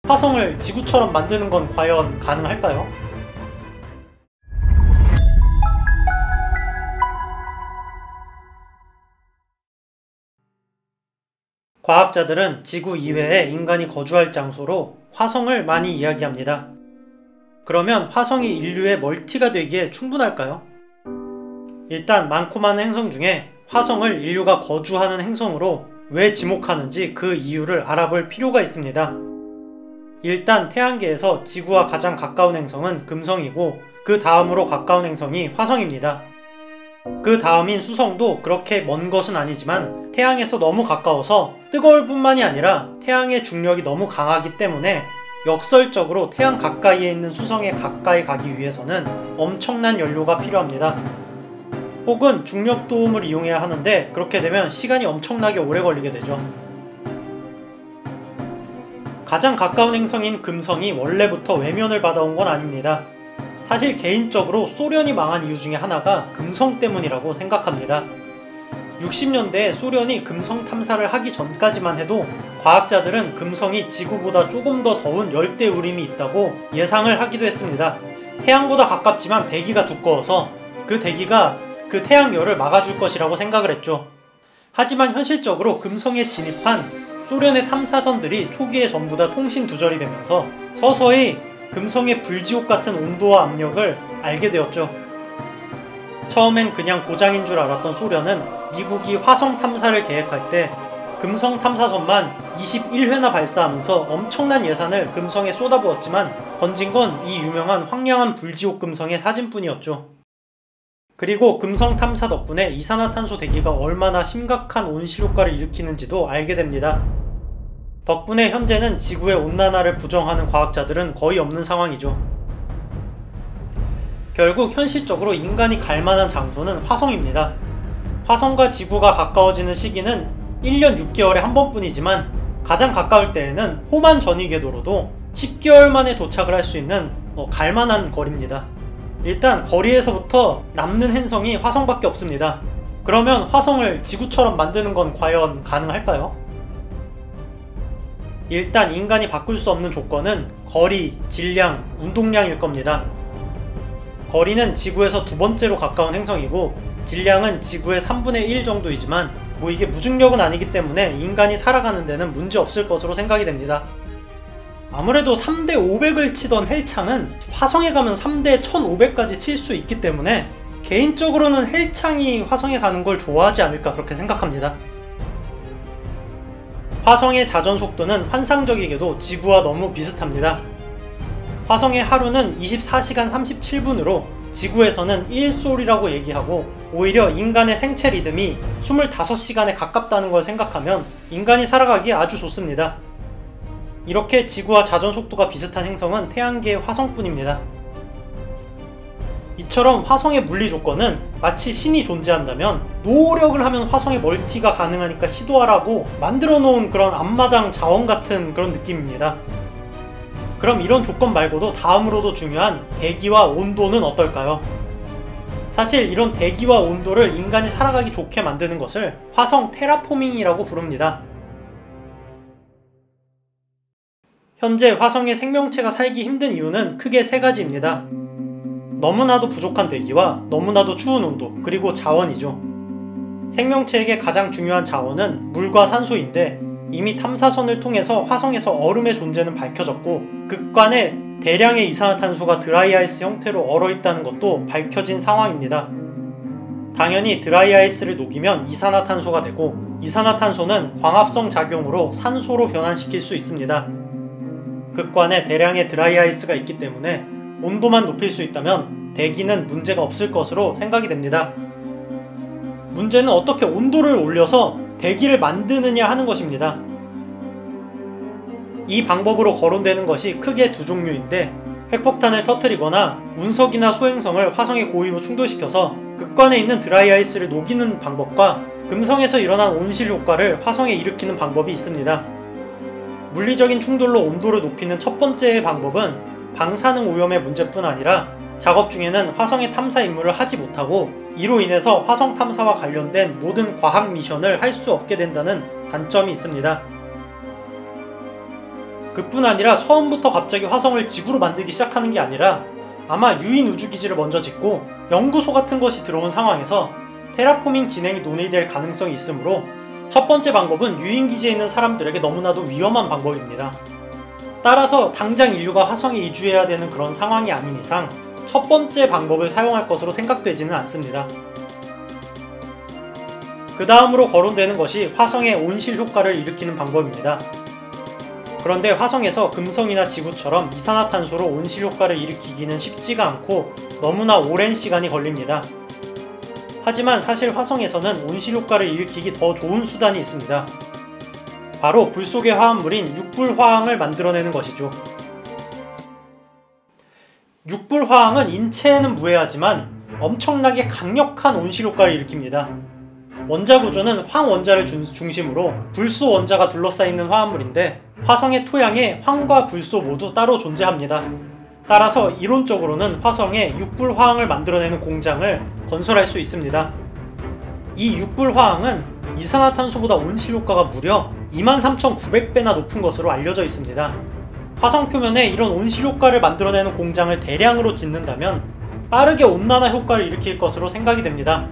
화성을 지구처럼 만드는 건 과연 가능할까요? 과학자들은 지구 이외에 인간이 거주할 장소로 화성을 많이 이야기합니다. 그러면 화성이 인류의 멀티가 되기에 충분할까요? 일단 많고 많은 행성 중에 화성을 인류가 거주하는 행성으로 왜 지목하는지 그 이유를 알아볼 필요가 있습니다. 일단 태양계에서 지구와 가장 가까운 행성은 금성이고 그 다음으로 가까운 행성이 화성입니다. 그 다음인 수성도 그렇게 먼 것은 아니지만 태양에서 너무 가까워서 뜨거울 뿐만이 아니라 태양의 중력이 너무 강하기 때문에 역설적으로 태양 가까이에 있는 수성에 가까이 가기 위해서는 엄청난 연료가 필요합니다. 혹은 중력 도움을 이용해야 하는데 그렇게 되면 시간이 엄청나게 오래 걸리게 되죠. 가장 가까운 행성인 금성이 원래부터 외면을 받아온 건 아닙니다. 사실 개인적으로 소련이 망한 이유 중에 하나가 금성 때문이라고 생각합니다. 60년대에 소련이 금성 탐사를 하기 전까지만 해도 과학자들은 금성이 지구보다 조금 더 더운 열대우림이 있다고 예상을 하기도 했습니다. 태양보다 가깝지만 대기가 두꺼워서 그 대기가 그 태양열을 막아줄 것이라고 생각을 했죠. 하지만 현실적으로 금성에 진입한 소련의 탐사선들이 초기에 전부 다 통신 두절이 되면서 서서히 금성의 불지옥 같은 온도와 압력을 알게 되었죠. 처음엔 그냥 고장인 줄 알았던 소련은 미국이 화성 탐사를 계획할 때 금성 탐사선만 21회나 발사하면서 엄청난 예산을 금성에 쏟아부었지만 건진 건 이 유명한 황량한 불지옥 금성의 사진뿐이었죠. 그리고 금성 탐사 덕분에 이산화탄소 대기가 얼마나 심각한 온실 효과를 일으키는지도 알게 됩니다. 덕분에 현재는 지구의 온난화를 부정하는 과학자들은 거의 없는 상황이죠. 결국 현실적으로 인간이 갈 만한 장소는 화성입니다. 화성과 지구가 가까워지는 시기는 1년 6개월에 한 번뿐이지만 가장 가까울 때에는 호만 전위 궤도로도 10개월 만에 도착을 할 수 있는 갈만한 거리입니다. 일단 거리에서부터 남는 행성이 화성밖에 없습니다. 그러면 화성을 지구처럼 만드는 건 과연 가능할까요? 일단 인간이 바꿀 수 없는 조건은 거리, 질량, 운동량일 겁니다. 거리는 지구에서 두 번째로 가까운 행성이고 질량은 지구의 3분의 1 정도이지만 이게 무중력은 아니기 때문에 인간이 살아가는 데는 문제 없을 것으로 생각이 됩니다. 아무래도 3대 500을 치던 헬창은 화성에 가면 3대 1500까지 칠 수 있기 때문에 개인적으로는 헬창이 화성에 가는 걸 좋아하지 않을까 그렇게 생각합니다. 화성의 자전 속도는 환상적이게도 지구와 너무 비슷합니다. 화성의 하루는 24시간 37분으로 지구에서는 1솔이라고 얘기하고 오히려 인간의 생체 리듬이 25시간에 가깝다는 걸 생각하면 인간이 살아가기 아주 좋습니다. 이렇게 지구와 자전 속도가 비슷한 행성은 태양계의 화성뿐입니다. 이처럼 화성의 물리 조건은 마치 신이 존재한다면 노력을 하면 화성의 멀티가 가능하니까 시도하라고 만들어 놓은 그런 앞마당 자원 같은 그런 느낌입니다. 그럼 이런 조건 말고도 다음으로도 중요한 대기와 온도는 어떨까요? 사실 이런 대기와 온도를 인간이 살아가기 좋게 만드는 것을 화성 테라포밍이라고 부릅니다. 현재 화성에 생명체가 살기 힘든 이유는 크게 세 가지입니다. 너무나도 부족한 대기와 너무나도 추운 온도, 그리고 자원이죠. 생명체에게 가장 중요한 자원은 물과 산소인데 이미 탐사선을 통해서 화성에서 얼음의 존재는 밝혀졌고 극간에 대량의 이산화탄소가 드라이아이스 형태로 얼어있다는 것도 밝혀진 상황입니다. 당연히 드라이아이스를 녹이면 이산화탄소가 되고 이산화탄소는 광합성 작용으로 산소로 변환시킬 수 있습니다. 극간에 대량의 드라이아이스가 있기 때문에 온도만 높일 수 있다면 대기는 문제가 없을 것으로 생각이 됩니다. 문제는 어떻게 온도를 올려서 대기를 만드느냐 하는 것입니다. 이 방법으로 거론되는 것이 크게 두 종류인데 핵폭탄을 터뜨리거나 운석이나 소행성을 화성에 고의로 충돌시켜서 극간에 있는 드라이아이스를 녹이는 방법과 금성에서 일어난 온실 효과를 화성에 일으키는 방법이 있습니다. 물리적인 충돌로 온도를 높이는 첫 번째의 방법은 방사능 오염의 문제뿐 아니라 작업 중에는 화성의 탐사 임무를 하지 못하고 이로 인해서 화성 탐사와 관련된 모든 과학 미션을 할 수 없게 된다는 단점이 있습니다. 그뿐 아니라 처음부터 갑자기 화성을 지구로 만들기 시작하는 게 아니라 아마 유인 우주기지를 먼저 짓고 연구소 같은 것이 들어온 상황에서 테라포밍 진행이 논의될 가능성이 있으므로 첫 번째 방법은 유인기지에 있는 사람들에게 너무나도 위험한 방법입니다. 따라서 당장 인류가 화성에 이주해야 되는 그런 상황이 아닌 이상 첫 번째 방법을 사용할 것으로 생각되지는 않습니다. 그 다음으로 거론되는 것이 화성의 온실 효과를 일으키는 방법입니다. 그런데 화성에서 금성이나 지구처럼 이산화탄소로 온실 효과를 일으키기는 쉽지가 않고 너무나 오랜 시간이 걸립니다. 하지만 사실 화성에서는 온실 효과를 일으키기 더 좋은 수단이 있습니다. 바로 불 속의 화합물인 육불화황을 만들어내는 것이죠. 육불화황은 인체에는 무해하지만 엄청나게 강력한 온실 효과를 일으킵니다. 원자 구조는 황원자를 중심으로 불소 원자가 둘러싸이는 화합물인데 화성의 토양에 황과 불소 모두 따로 존재합니다. 따라서 이론적으로는 화성에 육불화황을 만들어내는 공장을 건설할 수 있습니다. 이 육불화황은 이산화탄소보다 온실 효과가 무려 23,900배나 높은 것으로 알려져 있습니다. 화성 표면에 이런 온실 효과를 만들어내는 공장을 대량으로 짓는다면 빠르게 온난화 효과를 일으킬 것으로 생각이 됩니다.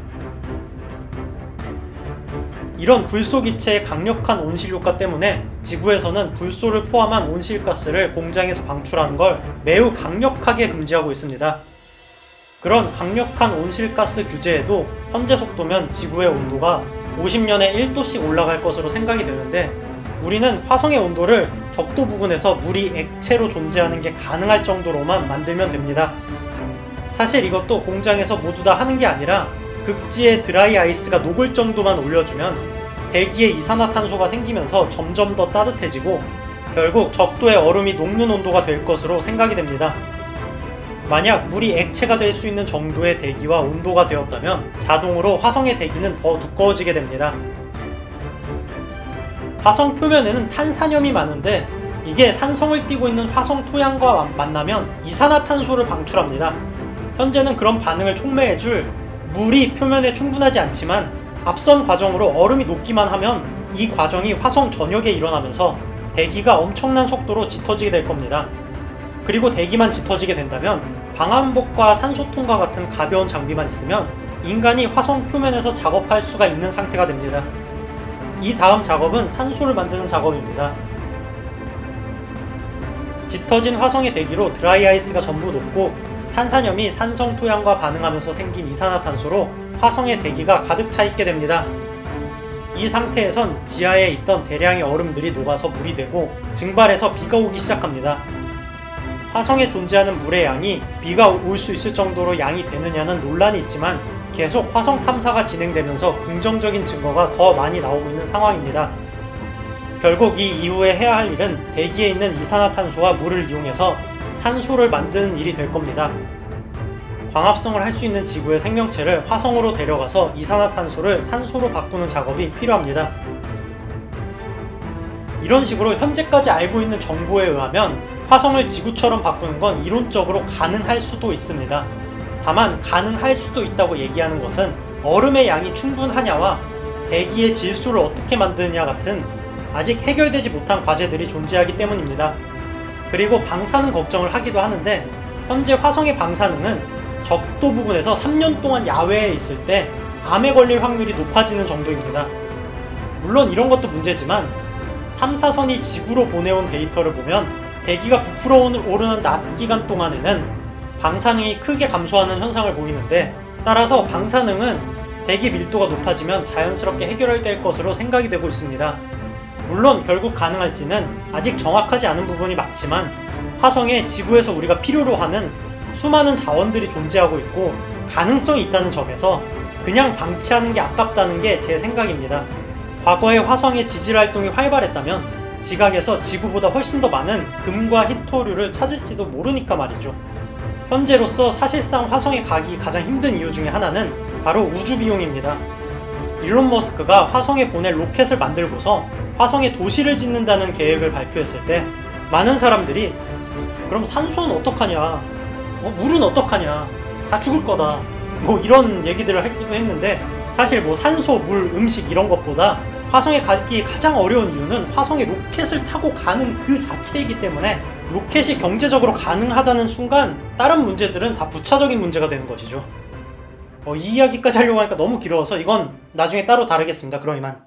이런 불소기체의 강력한 온실 효과 때문에 지구에서는 불소를 포함한 온실가스를 공장에서 방출하는 걸 매우 강력하게 금지하고 있습니다. 그런 강력한 온실가스 규제에도 현재 속도면 지구의 온도가 50년에 1도씩 올라갈 것으로 생각이 되는데 우리는 화성의 온도를 적도 부근에서 물이 액체로 존재하는 게 가능할 정도로만 만들면 됩니다. 사실 이것도 공장에서 모두 다 하는 게 아니라 극지의 드라이 아이스가 녹을 정도만 올려주면 대기에 이산화탄소가 생기면서 점점 더 따뜻해지고 결국 적도의 얼음이 녹는 온도가 될 것으로 생각이 됩니다. 만약 물이 액체가 될 수 있는 정도의 대기와 온도가 되었다면 자동으로 화성의 대기는 더 두꺼워지게 됩니다. 화성 표면에는 탄산염이 많은데 이게 산성을 띠고 있는 화성 토양과 만나면 이산화탄소를 방출합니다. 현재는 그런 반응을 촉매해줄 물이 표면에 충분하지 않지만 앞선 과정으로 얼음이 녹기만 하면 이 과정이 화성 전역에 일어나면서 대기가 엄청난 속도로 짙어지게 될 겁니다. 그리고 대기만 짙어지게 된다면 방한복과 산소통과 같은 가벼운 장비만 있으면 인간이 화성 표면에서 작업할 수가 있는 상태가 됩니다. 이 다음 작업은 산소를 만드는 작업입니다. 짙어진 화성의 대기로 드라이 아이스가 전부 녹고 탄산염이 산성 토양과 반응하면서 생긴 이산화탄소로 화성의 대기가 가득 차 있게 됩니다. 이 상태에선 지하에 있던 대량의 얼음들이 녹아서 물이 되고 증발해서 비가 오기 시작합니다. 화성에 존재하는 물의 양이 비가 올 수 있을 정도로 양이 되느냐는 논란이 있지만 계속 화성 탐사가 진행되면서 긍정적인 증거가 더 많이 나오고 있는 상황입니다. 결국 이 이후에 해야 할 일은 대기에 있는 이산화탄소와 물을 이용해서 산소를 만드는 일이 될 겁니다. 광합성을 할 수 있는 지구의 생명체를 화성으로 데려가서 이산화탄소를 산소로 바꾸는 작업이 필요합니다. 이런 식으로 현재까지 알고 있는 정보에 의하면 화성을 지구처럼 바꾸는 건 이론적으로 가능할 수도 있습니다. 다만 가능할 수도 있다고 얘기하는 것은 얼음의 양이 충분하냐와 대기의 질소를 어떻게 만드느냐 같은 아직 해결되지 못한 과제들이 존재하기 때문입니다. 그리고 방사능 걱정을 하기도 하는데 현재 화성의 방사능은 적도 부근에서 3년 동안 야외에 있을 때 암에 걸릴 확률이 높아지는 정도입니다. 물론 이런 것도 문제지만 탐사선이 지구로 보내온 데이터를 보면 대기가 부풀어 오르는 낮 기간 동안에는 방사능이 크게 감소하는 현상을 보이는데 따라서 방사능은 대기 밀도가 높아지면 자연스럽게 해결될 것으로 생각이 되고 있습니다. 물론 결국 가능할지는 아직 정확하지 않은 부분이 많지만 화성에 지구에서 우리가 필요로 하는 수많은 자원들이 존재하고 있고 가능성이 있다는 점에서 그냥 방치하는 게 아깝다는 게 제 생각입니다. 과거에 화성의 지질 활동이 활발했다면 지각에서 지구보다 훨씬 더 많은 금과 희토류를 찾을지도 모르니까 말이죠. 현재로서 사실상 화성에 가기 가장 힘든 이유 중에 하나는 바로 우주 비용입니다. 일론 머스크가 화성에 보낼 로켓을 만들고서 화성에 도시를 짓는다는 계획을 발표했을 때 많은 사람들이 그럼 산소는 어떡하냐, 물은 어떡하냐, 다 죽을 거다, 뭐 이런 얘기들을 하기도 했는데 사실 뭐 산소, 물, 음식 이런 것보다 화성에 가기 가장 어려운 이유는 화성에 로켓을 타고 가는 그 자체이기 때문에 로켓이 경제적으로 가능하다는 순간 다른 문제들은 다 부차적인 문제가 되는 것이죠. 이 이야기까지 하려고 하니까 너무 길어서 이건 나중에 따로 다루겠습니다. 그럼 이만.